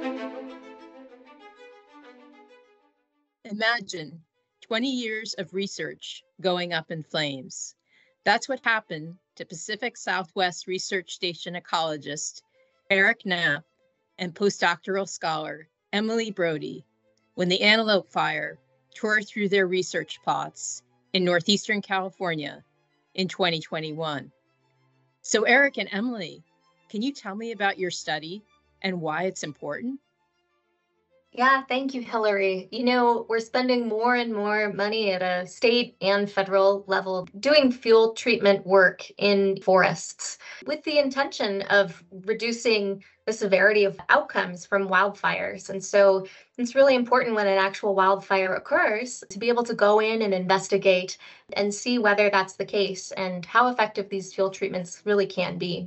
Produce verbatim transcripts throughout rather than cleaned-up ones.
Imagine twenty years of research going up in flames. That's what happened to Pacific Southwest Research Station ecologist Eric Knapp and postdoctoral scholar Emily Brody when the Antelope Fire tore through their research plots in northeastern California in twenty twenty-one. So Eric and Emily, can you tell me about your study and why it's important? Yeah, thank you, Hillary. You know, we're spending more and more money at a state and federal level doing fuel treatment work in forests with the intention of reducing the severity of outcomes from wildfires. And so it's really important when an actual wildfire occurs to be able to go in and investigate and see whether that's the case and how effective these fuel treatments really can be.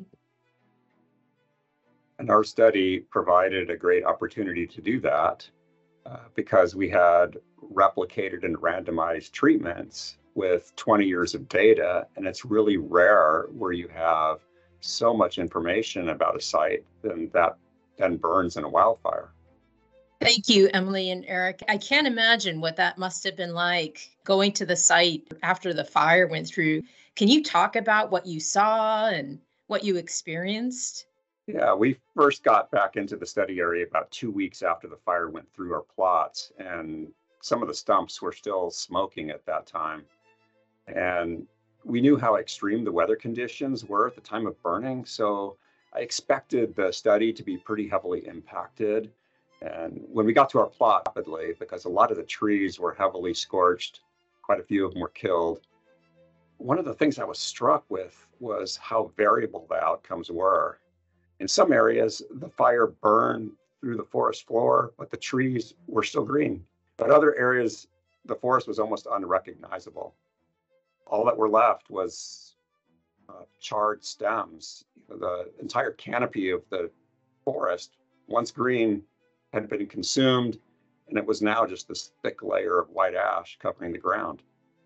And our study provided a great opportunity to do that uh, because we had replicated and randomized treatments with twenty years of data. And it's really rare where you have so much information about a site than that then burns in a wildfire. Thank you, Emily and Eric. I can't imagine what that must have been like going to the site after the fire went through. Can you talk about what you saw and what you experienced? Yeah, we first got back into the study area about two weeks after the fire went through our plots, and some of the stumps were still smoking at that time. And we knew how extreme the weather conditions were at the time of burning, so I expected the study to be pretty heavily impacted. And when we got to our plot rapidly, because a lot of the trees were heavily scorched, quite a few of them were killed. One of the things I was struck with was how variable the outcomes were. In some areas, the fire burned through the forest floor, but the trees were still green. But other areas, the forest was almost unrecognizable. All that were left was uh, charred stems. The entire canopy of the forest, once green, had been consumed, and it was now just this thick layer of white ash covering the ground.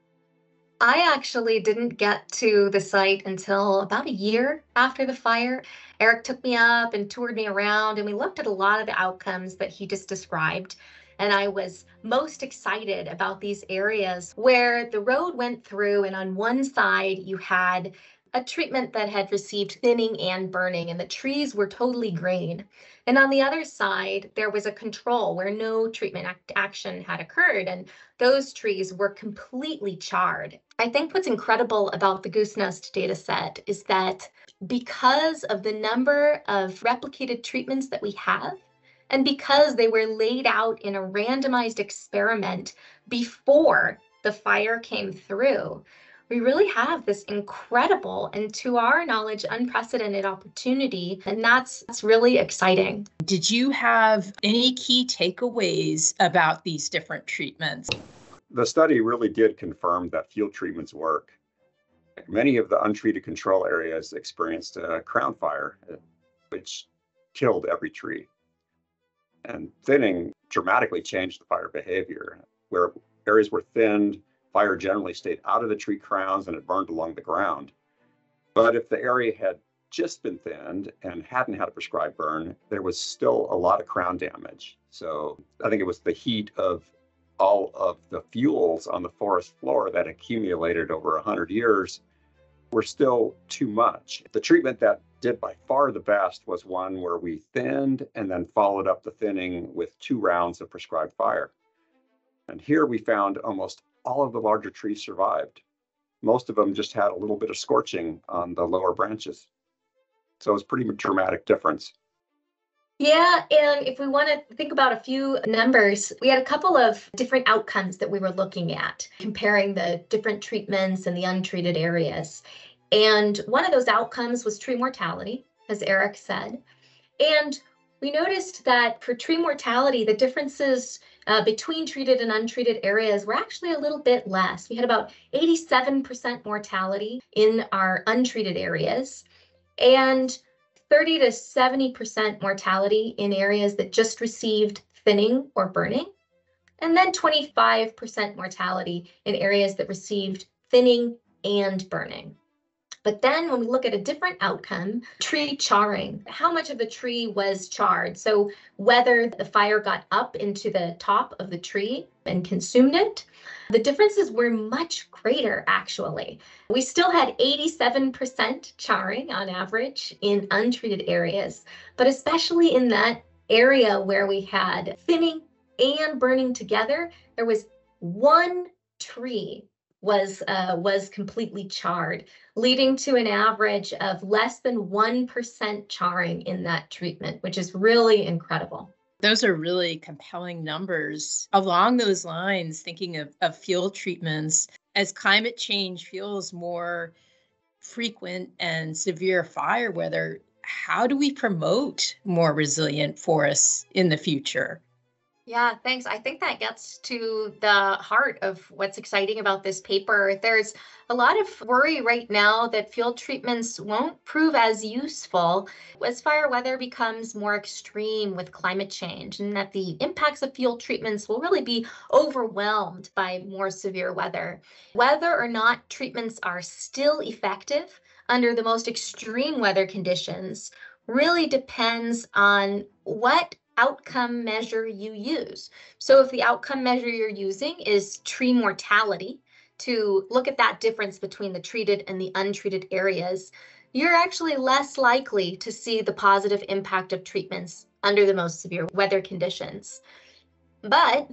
I actually didn't get to the site until about a year after the fire. Eric took me up and toured me around, and we looked at a lot of the outcomes that he just described. And I was most excited about these areas where the road went through, and on one side you had a treatment that had received thinning and burning, and the trees were totally green. And on the other side, there was a control where no treatment act action had occurred, and those trees were completely charred. I think what's incredible about the Goosenest data set is that because of the number of replicated treatments that we have, and because they were laid out in a randomized experiment before the fire came through, we really have this incredible and, to our knowledge, unprecedented opportunity, and that's, that's really exciting. Did you have any key takeaways about these different treatments? The study really did confirm that field treatments work. Many of the untreated control areas experienced a crown fire, which killed every tree. And thinning dramatically changed the fire behavior. Where areas were thinned, fire generally stayed out of the tree crowns and it burned along the ground. But if the area had just been thinned and hadn't had a prescribed burn, there was still a lot of crown damage. So I think it was the heat of all of the fuels on the forest floor that accumulated over one hundred years were still too much. The treatment that did by far the best was one where we thinned and then followed up the thinning with two rounds of prescribed fire. And here we found almost all of the larger trees survived. Most of them just had a little bit of scorching on the lower branches. So it was a pretty dramatic difference. Yeah, and if we want to think about a few numbers, we had a couple of different outcomes that we were looking at, comparing the different treatments and the untreated areas. And one of those outcomes was tree mortality, as Eric said. And we noticed that for tree mortality, the differences uh, between treated and untreated areas were actually a little bit less. We had about eighty-seven percent mortality in our untreated areas, and thirty to seventy percent mortality in areas that just received thinning or burning, and then twenty-five percent mortality in areas that received thinning and burning. But then when we look at a different outcome, tree charring, how much of the tree was charred? So whether the fire got up into the top of the tree and consumed it, the differences were much greater, actually. We still had eighty-seven percent charring on average in untreated areas, but especially in that area where we had thinning and burning together, there was one tree was uh, was completely charred, leading to an average of less than one percent charring in that treatment, which is really incredible. Those are really compelling numbers. Along those lines, thinking of, of field treatments, as climate change feels more frequent and severe fire weather, how do we promote more resilient forests in the future? Yeah, thanks. I think that gets to the heart of what's exciting about this paper. There's a lot of worry right now that field treatments won't prove as useful as fire weather becomes more extreme with climate change, and that the impacts of field treatments will really be overwhelmed by more severe weather. Whether or not treatments are still effective under the most extreme weather conditions really depends on what outcome measure you use. So if the outcome measure you're using is tree mortality, to look at that difference between the treated and the untreated areas, you're actually less likely to see the positive impact of treatments under the most severe weather conditions. But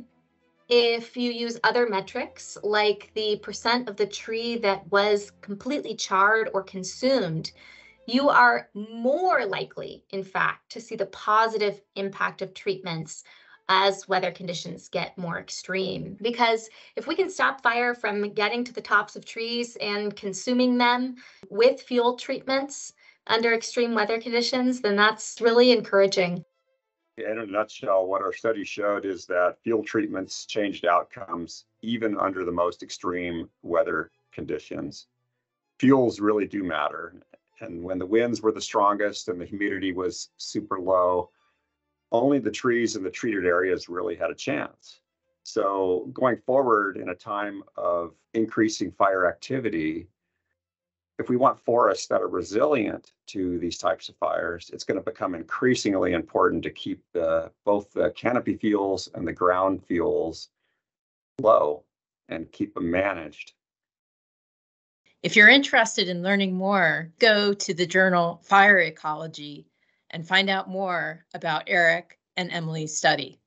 if you use other metrics, like the percent of the tree that was completely charred or consumed, you are more likely, in fact, to see the positive impact of treatments as weather conditions get more extreme. Because if we can stop fire from getting to the tops of trees and consuming them with fuel treatments under extreme weather conditions, then that's really encouraging. In a nutshell, what our study showed is that field treatments changed outcomes even under the most extreme weather conditions. Fuels really do matter. And when the winds were the strongest and the humidity was super low, only the trees in the treated areas really had a chance. So going forward in a time of increasing fire activity, if we want forests that are resilient to these types of fires, it's going to become increasingly important to keep the, both the canopy fuels and the ground fuels low and keep them managed. If you're interested in learning more, go to the journal Fire Ecology and find out more about Eric and Emily's study.